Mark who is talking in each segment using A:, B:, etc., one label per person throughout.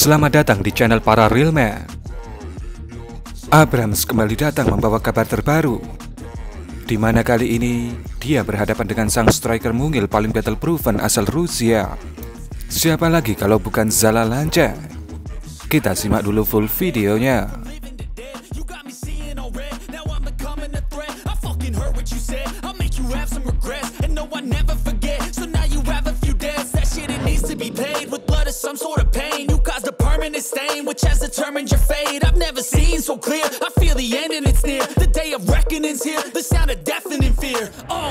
A: Selamat datang di channel para Real Man. Abrams kembali datang membawa kabar terbaru, di mana kali ini dia berhadapan dengan sang striker mungil paling battle proven asal Rusia. Siapa lagi kalau bukan Zala Lancet? Kita simak dulu full videonya.
B: Some sort of pain, you caused a permanent stain, which has determined your fate. I've never seen so clear, I feel the end and it's near. The day of reckoning's here, the sound of deafening fear.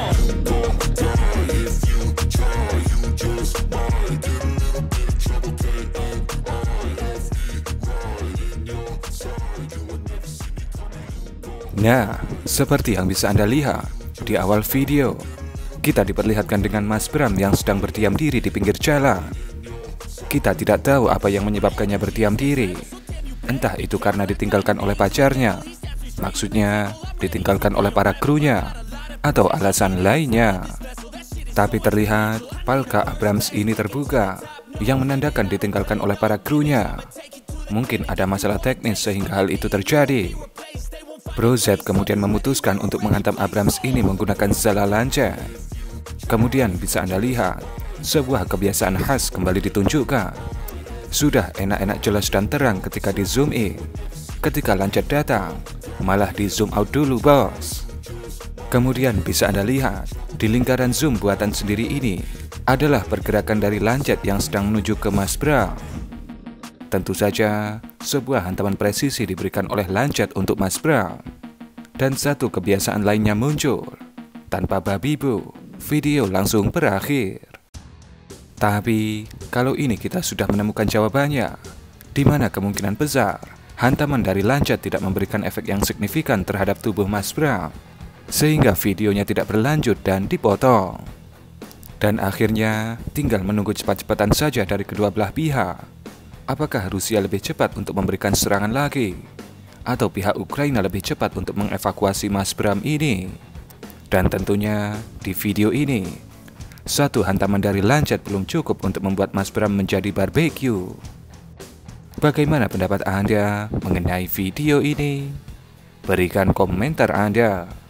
A: Nah, seperti yang bisa Anda lihat di awal video, kita diperlihatkan dengan Mas Bram yang sedang berdiam diri di pinggir jalan. Kita tidak tahu apa yang menyebabkannya berdiam diri. Entah itu karena ditinggalkan oleh pacarnya, maksudnya ditinggalkan oleh para krunya, atau alasan lainnya. Tapi terlihat palka Abrams ini terbuka, yang menandakan ditinggalkan oleh para krunya. Mungkin ada masalah teknis sehingga hal itu terjadi. Bro Z kemudian memutuskan untuk menghantam Abrams ini menggunakan Zala Lancet. Kemudian bisa Anda lihat, sebuah kebiasaan khas kembali ditunjukkan. Sudah enak-enak jelas dan terang ketika di zoom in. Ketika Lancet datang, malah di zoom out dulu bos. Kemudian bisa Anda lihat, di lingkaran zoom buatan sendiri ini adalah pergerakan dari Lancet yang sedang menuju ke Mas Bram. Tentu saja, sebuah hantaman presisi diberikan oleh Lancet untuk Mas Bram. Dan satu kebiasaan lainnya muncul. Tanpa babi bu, video langsung berakhir. Tapi, kalau ini kita sudah menemukan jawabannya, di mana kemungkinan besar hantaman dari Lancet tidak memberikan efek yang signifikan terhadap tubuh Mas Bram, sehingga videonya tidak berlanjut dan dipotong. Dan akhirnya, tinggal menunggu cepat-cepatan saja dari kedua belah pihak. Apakah Rusia lebih cepat untuk memberikan serangan lagi? Atau pihak Ukraina lebih cepat untuk mengevakuasi Mas Bram ini? Dan tentunya, di video ini, satu hantaman dari Lancet belum cukup untuk membuat Mas Bram menjadi barbeque. Bagaimana pendapat Anda mengenai video ini? Berikan komentar Anda.